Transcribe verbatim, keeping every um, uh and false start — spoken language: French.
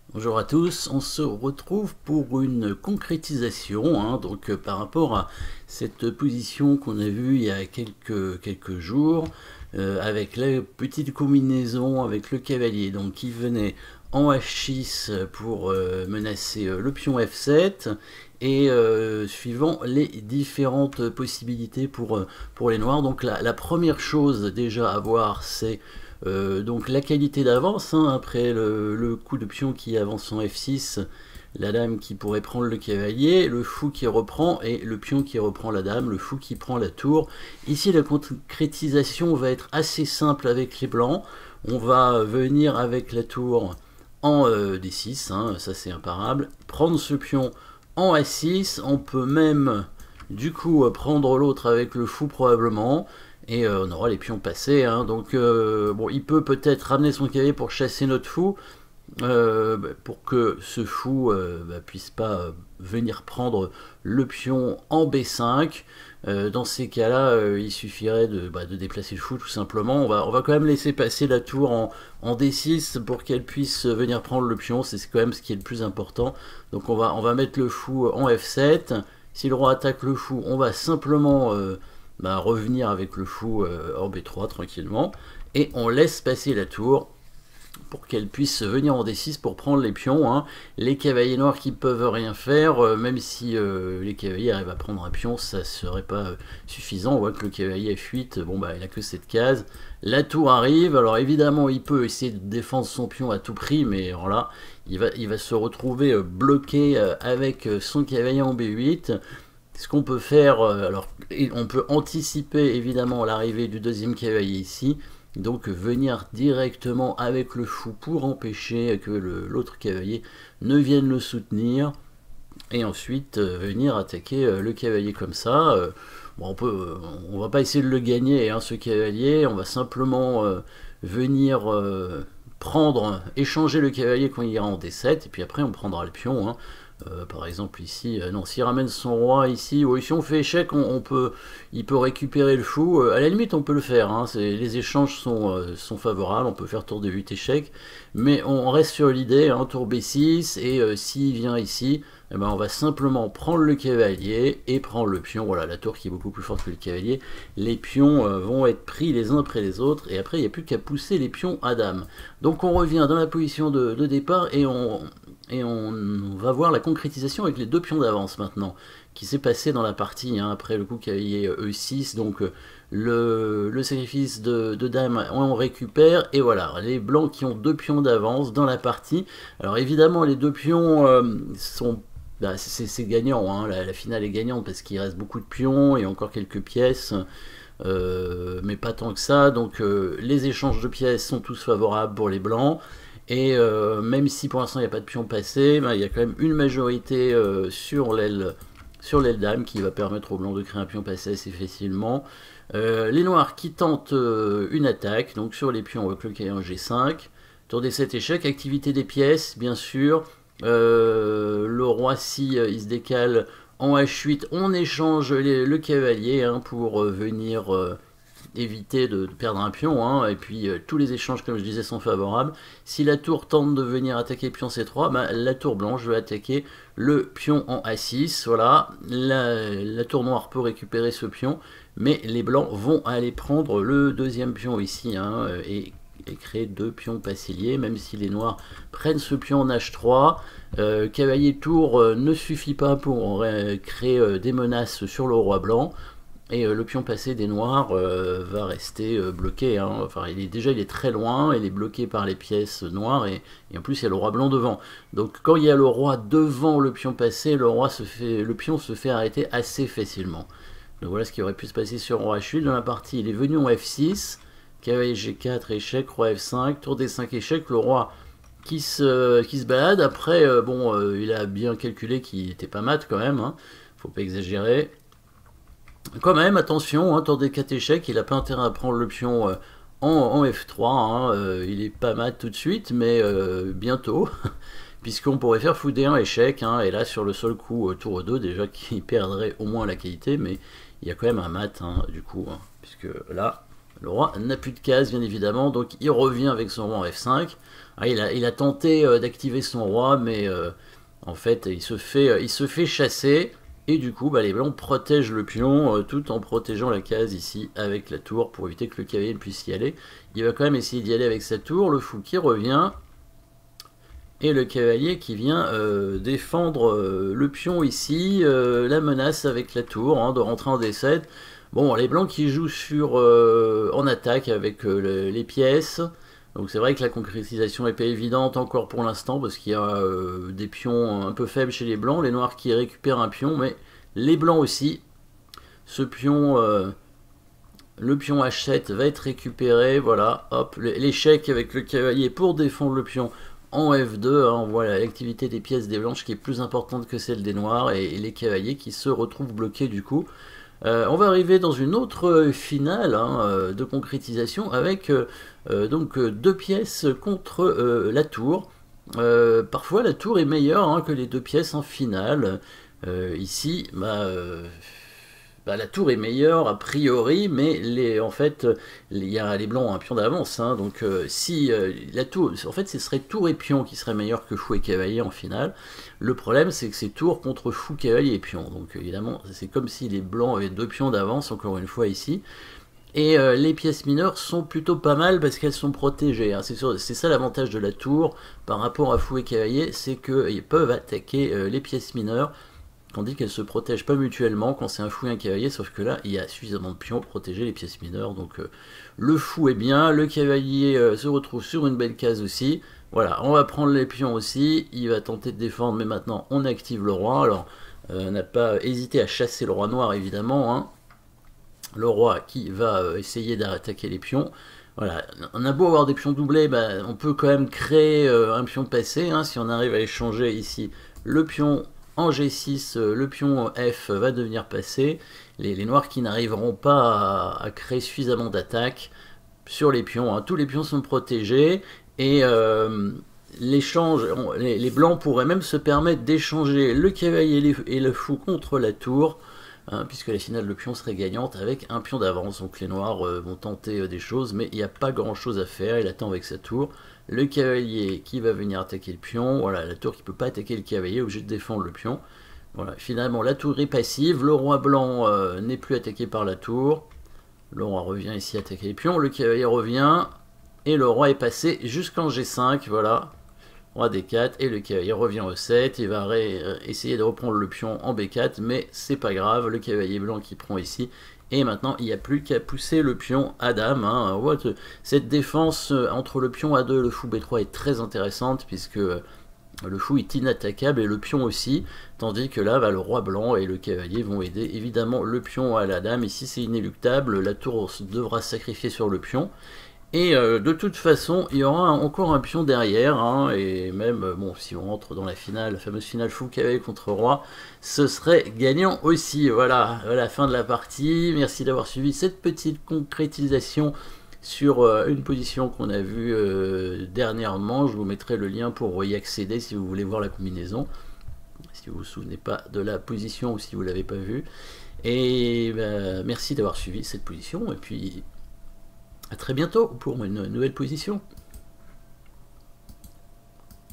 Bonjour à tous, on se retrouve pour une concrétisation, hein, donc euh, par rapport à cette position qu'on a vue il y a quelques, quelques jours, euh, avec la petite combinaison avec le cavalier, donc qui venait en H six pour euh, menacer euh, le pion F sept, et euh, suivant les différentes possibilités pour, euh, pour les noirs. Donc la, la première chose déjà à voir, c'est Euh, donc la qualité d'avance, hein, après le, le coup de pion qui avance en F six, la dame qui pourrait prendre le cavalier, le fou qui reprend et le pion qui reprend la dame, le fou qui prend la tour. Ici la concrétisation va être assez simple avec les blancs. On va venir avec la tour en euh, D six, hein, ça c'est imparable. Prendre ce pion en A six, on peut même du coup prendre l'autre avec le fou probablement. Et euh, on aura les pions passés, hein. Donc euh, bon, il peut peut-être ramener son cavalier pour chasser notre fou, euh, pour que ce fou euh, bah, puisse pas euh, venir prendre le pion en B cinq. Euh, dans ces cas-là, euh, il suffirait de, bah, de déplacer le fou tout simplement. On va, on va quand même laisser passer la tour en, en D six pour qu'elle puisse venir prendre le pion, c'est quand même ce qui est le plus important. Donc on va, on va mettre le fou en F sept. Si le roi attaque le fou, on va simplement... Euh, Bah, revenir avec le fou euh, en B trois tranquillement, et on laisse passer la tour pour qu'elle puisse venir en D six pour prendre les pions, hein. Les cavaliers noirs qui peuvent rien faire, euh, même si euh, les cavaliers arrivent à prendre un pion, ça serait pas euh, suffisant. On voit que le cavalier F huit, bon bah il a que cette case. La tour arrive, alors évidemment il peut essayer de défendre son pion à tout prix, mais alors là il va, il va se retrouver euh, bloqué euh, avec son cavalier en B huit. Ce qu'on peut faire, alors on peut anticiper évidemment l'arrivée du deuxième cavalier ici, donc venir directement avec le fou pour empêcher que l'autre cavalier ne vienne le soutenir, et ensuite euh, venir attaquer euh, le cavalier comme ça. Euh, bon, on peut, euh, on va pas essayer de le gagner, hein, ce cavalier, on va simplement euh, venir euh, prendre, échanger le cavalier quand il ira en D sept, et puis après on prendra le pion, hein. Euh, par exemple ici, euh, non, s'il ramène son roi ici, ou si on fait échec, on, on peut, il peut récupérer le fou. Euh, à la limite, on peut le faire, hein, les échanges sont, euh, sont favorables, on peut faire tour de huit échecs, mais on reste sur l'idée, hein, tour B six, et euh, s'il vient ici, eh ben, on va simplement prendre le cavalier et prendre le pion. Voilà, la tour qui est beaucoup plus forte que le cavalier. Les pions euh, vont être pris les uns après les autres, et après il n'y a plus qu'à pousser les pions à dame. Donc on revient dans la position de, de départ, et on... Et on va voir la concrétisation avec les deux pions d'avance maintenant, qui s'est passé dans la partie, hein, après le coup cavalier E six, donc le, le sacrifice de, de dame, on récupère, et voilà, les blancs qui ont deux pions d'avance dans la partie. Alors évidemment, les deux pions euh, sont... Bah, c'est gagnant, hein, la, la finale est gagnante, parce qu'il reste beaucoup de pions, et encore quelques pièces, euh, mais pas tant que ça, donc euh, les échanges de pièces sont tous favorables pour les blancs. Et euh, même si pour l'instant il n'y a pas de pion passé, ben, il y a quand même une majorité euh, sur l'aile sur l'aile dame qui va permettre aux blancs de créer un pion passé assez facilement. Euh, les noirs qui tentent euh, une attaque, donc sur les pions on voit que le cavalier en G cinq. Tour des sept échecs, activité des pièces, bien sûr. Euh, le roi si euh, il se décale en H huit, on échange les, le cavalier, hein, pour euh, venir... Euh, éviter de, de perdre un pion, hein, et puis euh, tous les échanges, comme je disais, sont favorables. Si la tour tente de venir attaquer pion C trois, bah, la tour blanche va attaquer le pion en A six, voilà. La, la tour noire peut récupérer ce pion, mais les blancs vont aller prendre le deuxième pion ici, hein, et, et créer deux pions passiliers, même si les noirs prennent ce pion en H trois. Euh, cavalier tour euh, ne suffit pas pour euh, créer euh, des menaces sur le roi blanc. Et euh, le pion passé des noirs euh, va rester euh, bloqué, hein. Enfin, il est, déjà il est très loin, il est bloqué par les pièces noires, et, et en plus il y a le roi blanc devant. Donc quand il y a le roi devant le pion passé, le, roi se fait, le pion se fait arrêter assez facilement. Donc voilà ce qui aurait pu se passer sur roi H huit. Dans la partie, il est venu en F six, cavalier G quatre, échec, roi F cinq, tour des cinq échecs, le roi qui se, qui se balade. Après, euh, bon, euh, il a bien calculé qu'il n'était pas mat quand même, hein. Faut pas exagérer. Quand même, attention, hein, tour des quatre échecs, il n'a pas intérêt à prendre le pion euh, en, en F trois, hein, euh, il est pas mat tout de suite, mais euh, bientôt, puisqu'on pourrait faire fou D un échec, hein, et là sur le seul coup, euh, tour deux, déjà qu'il perdrait au moins la qualité, mais il y a quand même un mat, hein, du coup, hein, puisque là, Le roi n'a plus de cases, bien évidemment, donc il revient avec son roi en F cinq. Ah, il, a, il a tenté euh, d'activer son roi, mais euh, en fait, il se fait, euh, il se fait chasser. Et du coup, bah, les blancs protègent le pion euh, tout en protégeant la case ici avec la tour pour éviter que le cavalier ne puisse y aller. Il va quand même essayer d'y aller avec sa tour. Le fou qui revient. Et le cavalier qui vient euh, défendre euh, le pion ici. Euh, la menace avec la tour hein, de rentrer en D sept. Bon, les blancs qui jouent sur euh, en attaque avec euh, le, les pièces. Donc c'est vrai que la concrétisation n'est pas évidente encore pour l'instant parce qu'il y a euh, des pions un peu faibles chez les blancs. Les noirs qui récupèrent un pion, mais les blancs aussi. Ce pion, euh, le pion H sept va être récupéré. Voilà, hop, l'échec avec le cavalier pour défendre le pion en F deux. Hein, on voit l'activité des pièces des blanches qui est plus importante que celle des noirs et, et les cavaliers qui se retrouvent bloqués du coup. Euh, on va arriver dans une autre finale hein, de concrétisation avec euh, donc deux pièces contre euh, la tour. Euh, parfois la tour est meilleure hein, que les deux pièces en finale. Euh, ici, bah, euh, bah, la tour est meilleure a priori, mais les, en fait, il y a les blancs ont un pion d'avance. Hein, donc euh, si euh, la tour, en fait, ce serait tour et pion qui serait meilleur que fou et cavalier en finale. Le problème, c'est que c'est tour contre fou, cavalier et pion. Donc évidemment, c'est comme si les blancs avaient deux pions d'avance, encore une fois ici. Et euh, les pièces mineures sont plutôt pas mal parce qu'elles sont protégées. Hein. C'est ça l'avantage de la tour par rapport à fou et cavalier, c'est qu'ils peuvent attaquer euh, les pièces mineures, tandis qu'elles se protègent pas mutuellement quand c'est un fou et un cavalier, sauf que là, il y a suffisamment de pions pour protéger les pièces mineures. Donc euh, le fou est bien, le cavalier euh, se retrouve sur une belle case aussi. Voilà, on va prendre les pions aussi, il va tenter de défendre, mais maintenant on active le roi. Alors, euh, on n'a pas hésité à chasser le roi noir, évidemment, hein. Le roi qui va euh, essayer d'attaquer les pions. Voilà, on a beau avoir des pions doublés, bah, on peut quand même créer euh, un pion passé, hein, si on arrive à échanger ici le pion en G six, euh, le pion F va devenir passé. Les, les noirs qui n'arriveront pas à, à créer suffisamment d'attaques sur les pions, hein. Tous les pions sont protégés, et euh, l'échange, les, les blancs pourraient même se permettre d'échanger le cavalier et le fou contre la tour, hein, puisque la finale de pion serait gagnante avec un pion d'avance. Donc les noirs euh, vont tenter euh, des choses, mais il n'y a pas grand chose à faire. Il attend avec sa tour. Le cavalier qui va venir attaquer le pion. Voilà, la tour qui ne peut pas attaquer le cavalier, obligé de défendre le pion. Voilà, finalement la tour est passive. Le roi blanc euh, n'est plus attaqué par la tour. Le roi revient ici attaquer les pions. Le cavalier revient. Et le roi est passé jusqu'en G cinq. Voilà. Roi D quatre, et le cavalier revient au sept, il va essayer de reprendre le pion en B quatre, mais c'est pas grave, le cavalier blanc qui prend ici, et maintenant il n'y a plus qu'à pousser le pion à dame. Hein. Cette défense entre le pion A deux et le fou B trois est très intéressante, puisque le fou est inattaquable et le pion aussi, tandis que là, bah, le roi blanc et le cavalier vont aider évidemment le pion à la dame. Ici c'est inéluctable, la tour devra se sacrifier sur le pion. Et euh, de toute façon, il y aura un, encore un pion derrière, hein, et même, euh, bon, si on rentre dans la finale, la fameuse finale fou cavalier contre roi, ce serait gagnant aussi. Voilà, à la fin de la partie. Merci d'avoir suivi cette petite concrétisation sur euh, une position qu'on a vue euh, dernièrement. Je vous mettrai le lien pour y accéder si vous voulez voir la combinaison, si vous vous souvenez pas de la position ou si vous l'avez pas vue. Et bah, merci d'avoir suivi cette position, et puis à très bientôt pour une nouvelle position.